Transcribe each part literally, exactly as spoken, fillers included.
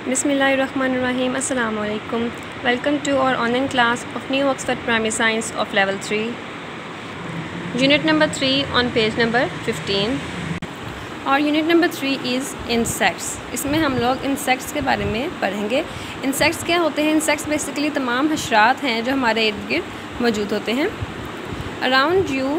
Bismillahirrahmanirrahim. Assalamu alaikum. Welcome to our online class of New Oxford Primary Science of Level three. Unit number three on page number fifteen. और unit number three is insects. इसमें हम लोग insects के बारे में पढ़ेंगे। Insects क्या होते हैं? इंसेक्ट्स बेसिकली तमाम हशरात हैं जो हमारे इर्द गिर्द मौजूद होते हैं। Around you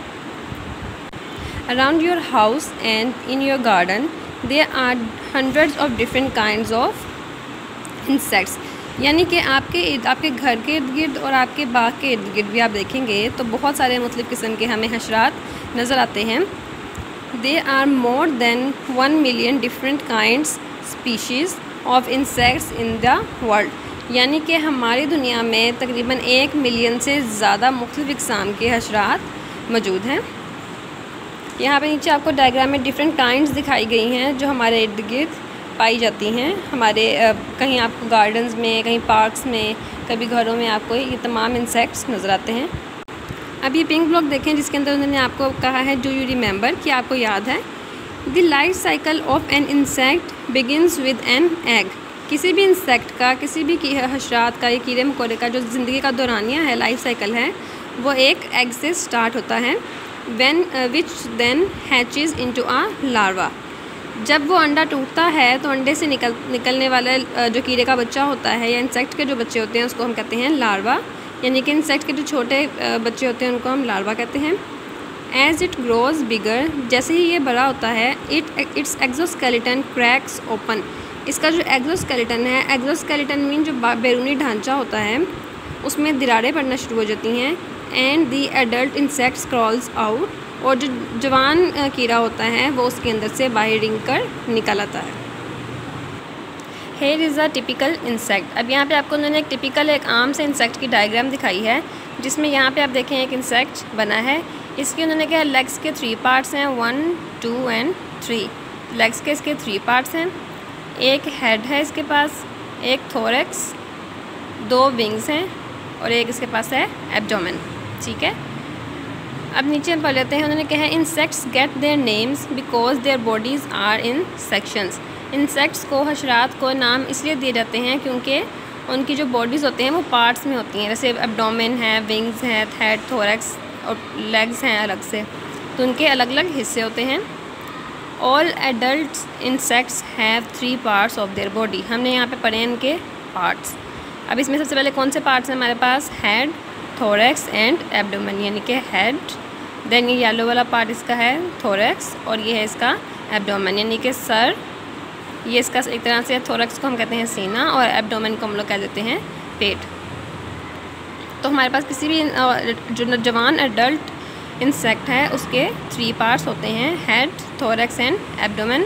around your house and in your garden there are hundreds of different kinds of insects. यानी कि आपके आपके घर के इर्द गिर्द और आपके बाग के इर्द गिर्द भी आप देखेंगे तो बहुत सारे मुख्तलिफ़ किस्म के हमें हशरात नज़र आते हैं। There are more than one million different kinds species of insects in the world. यानी कि हमारी दुनिया में तकरीबन एक मिलियन से ज़्यादा मुख्तलिफ़ इक़साम के हशरात मौजूद हैं। यहाँ पे नीचे आपको डायग्राम में डिफरेंट काइंड्स दिखाई गई हैं जो हमारे इर्द गिर्द पाई जाती हैं। हमारे कहीं आपको गार्डन्स में, कहीं पार्क्स में, कभी घरों में आपको ये तमाम इंसेक्ट्स नज़र आते हैं। अब ये पिंक ब्लॉक देखें जिसके अंदर उन्होंने आपको कहा है डू यू रिमेंबर, कि आपको याद है। The life cycle of an insect begins with an egg. किसी भी इंसेक्ट का, किसी भी हशरात का, या कीड़े मकोड़े का जो ज़िंदगी का दौरानिया है, लाइफ साइकिल है, वो एक एग से स्टार्ट होता है। When which then hatches into a larva. जब वो अंडा टूटता है तो अंडे से निकल निकलने वाला जो कीड़े का बच्चा होता है या इंसेक्ट के जो बच्चे होते हैं उसको हम कहते हैं लार्वा। यानी कि इंसेक्ट के जो छोटे बच्चे होते हैं उनको हम लार्वा कहते हैं। एज इट ग्रोज बिगर, जैसे ही ये बड़ा होता है, it its exoskeleton cracks open. इसका जो एक्सोस्केलेटन है, एक्सोस्केलेटन मीन जो बैरूनी ढांचा होता है उसमें दरारें पड़ना शुरू हो जाती हैं। And the adult insects crawls out, और जो जवान कीड़ा होता है वो उसके अंदर से बाहर रिंग कर निकल आता है। Here is a typical insect. अब यहाँ पे आपको उन्होंने एक टिपिकल, एक आम से इंसेक्ट की डायग्राम दिखाई है जिसमें यहाँ पे आप देखें एक इंसेक्ट बना है। इसके उन्होंने क्या, लेग्स के थ्री पार्ट्स हैं, one two and three. Legs के इसके थ्री पार्ट्स हैं। एक हेड है इसके पास, एक थोरैक्स, दो विंग्स हैं और एक इसके पास है एब्डोमेन। ठीक है, अब नीचे पढ़ लेते हैं। उन्होंने कहा है insects get their names because their bodies are in sections. Insects को, हशरात को नाम इसलिए दिए जाते हैं क्योंकि उनकी जो बॉडीज़ होते हैं वो पार्ट्स में होती हैं। जैसे एब्डोमेन है, विंग्स हैं, हेड, थोरैक्स और लेग्स हैं अलग से, तो उनके अलग अलग हिस्से होते हैं। All adult insects have three parts of their body. हमने यहाँ पे पढ़े हैं इनके पार्ट्स। अब इसमें सबसे पहले कौन से पार्ट्स हैं हमारे पास? Head, thorax and abdomen. यानी कि हेड, देन ये येलो वाला पार्ट इसका है थोरैक्स, और ये है इसका एब्डोमेन यानी कि सर। ये इसका एक तरह से, थोरैक्स को हम कहते हैं सीना और एब्डोमेन को हम लोग कह देते हैं पेट। तो हमारे पास किसी भी जो जवान एडल्ट इंसेक्ट है उसके थ्री पार्ट्स होते हैं, head, thorax and abdomen.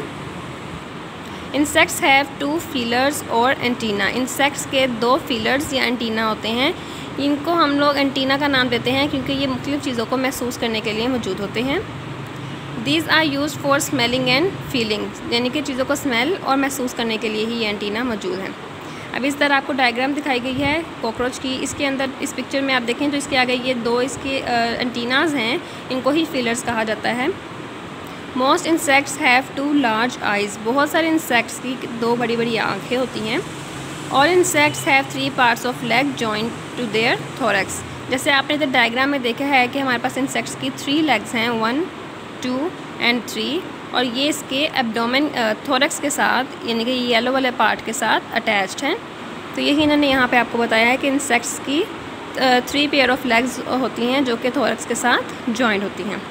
Insects have two feelers और एंटीना। इंसेक्ट्स के दो फीलर्स या एंटीना होते हैं। इनको हम लोग एंटीना का नाम देते हैं क्योंकि ये मुख्तलिफ़ चीज़ों को महसूस करने के लिए मौजूद होते हैं। These are use for smelling and feeling, यानी कि चीज़ों को स्मेल और महसूस करने के लिए ही ये एंटीना मौजूद हैं। अब इस तरह आपको डायग्राम दिखाई गई है कॉकरोच की। इसके अंदर इस पिक्चर में आप देखें तो इसके आगे ये दो इसके एंटीनाज हैं, इनको ही फीलर्स कहा जाता है। Most insects have two large eyes. बहुत सारे इंसेक्ट्स की दो बड़ी बड़ी आँखें होती हैं। All insects have three parts of leg joint to their thorax. जैसे आपने इधर डायग्राम में देखा है कि हमारे पास इंसेक्ट्स की थ्री लेग्स हैं, वन टू एंड थ्री, और ये इसके एब्डोमेन थोरैक्स के साथ यानी कि येलो वाले पार्ट के साथ अटैच्ड हैं। तो यही इन्होंने यहाँ पे आपको बताया है कि इंसेक्ट्स की थ्री पेयर ऑफ लेग्स होती हैं जो कि थोरैक्स के साथ जॉइंट होती हैं।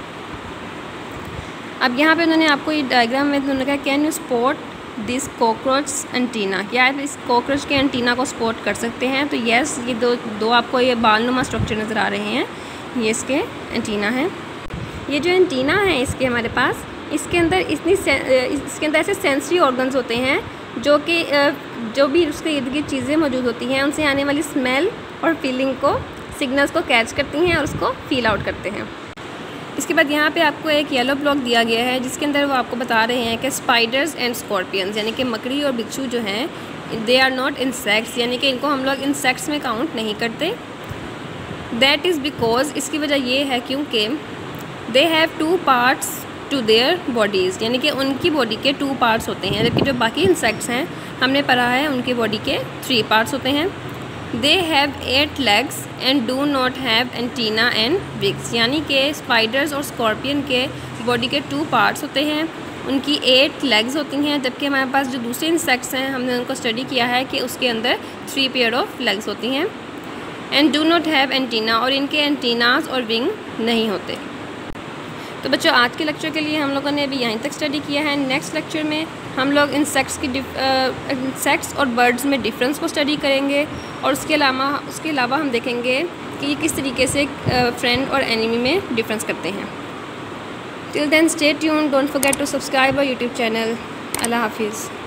अब यहाँ पे उन्होंने आपको ये डायग्राम में उन्होंने कहा can you spot this cockroach antenna. क्या आप इस कॉकरोच के एंटीना को स्पॉट कर सकते हैं? तो येस, ये दो दो आपको ये बालनुमा स्ट्रक्चर नज़र आ रहे हैं, ये इसके एंटीना हैं। ये जो एंटीना है इसके हमारे पास, इसके अंदर इतनी इसके अंदर ऐसे सेंसरी ऑर्गन्स होते हैं जो कि जो भी उसके इर्द गिर्द चीज़ें मौजूद होती हैं उनसे आने वाली स्मेल और फीलिंग को, सिग्नल्स को कैच करती हैं और उसको फील आउट करते हैं। इसके बाद यहाँ पे आपको एक येलो ब्लॉक दिया गया है जिसके अंदर वो आपको बता रहे हैं कि स्पाइडर्स एंड स्कॉर्पियंस, यानी कि मकड़ी और बिच्छू जो हैं, दे आर नॉट इंसेक्ट्स, यानी कि इनको हम लोग इंसेक्ट्स में काउंट नहीं करते। दैट इज़ बिकॉज, इसकी वजह ये है क्योंकि they have two parts to their bodies, यानी कि उनकी बॉडी के टू पार्ट्स होते हैं, जबकि जो बाकी इंसेक्ट्स हैं हमने पढ़ा है उनकी बॉडी के थ्री पार्ट्स होते हैं। They have eight legs and do not have antenna and wings, यानी कि स्पाइडर्स और स्कॉर्पियन के बॉडी के टू पार्ट्स होते हैं, उनकी एट लेग्स होती हैं, जबकि हमारे पास जो दूसरे इंसेक्ट्स हैं हमने उनको स्टडी किया है कि उसके अंदर थ्री पेयर ऑफ लेग्स होती हैं। And do not have antenna, और इनके एंटीनाज और विंग नहीं होते। तो बच्चों आज के लेक्चर के लिए हम लोगों ने अभी यहीं तक स्टडी किया है। नेक्स्ट लेक्चर में हम लोग इंसेक्ट्स की इंसेक्ट्स और बर्ड्स में डिफरेंस को स्टडी करेंगे, और उसके अलावा उसके अलावा हम देखेंगे कि ये किस तरीके से फ्रेंड और एनिमी में डिफरेंस करते हैं। Till then stay tuned, don't forget to subscribe our YouTube channel. अल्लाह हाफिज़।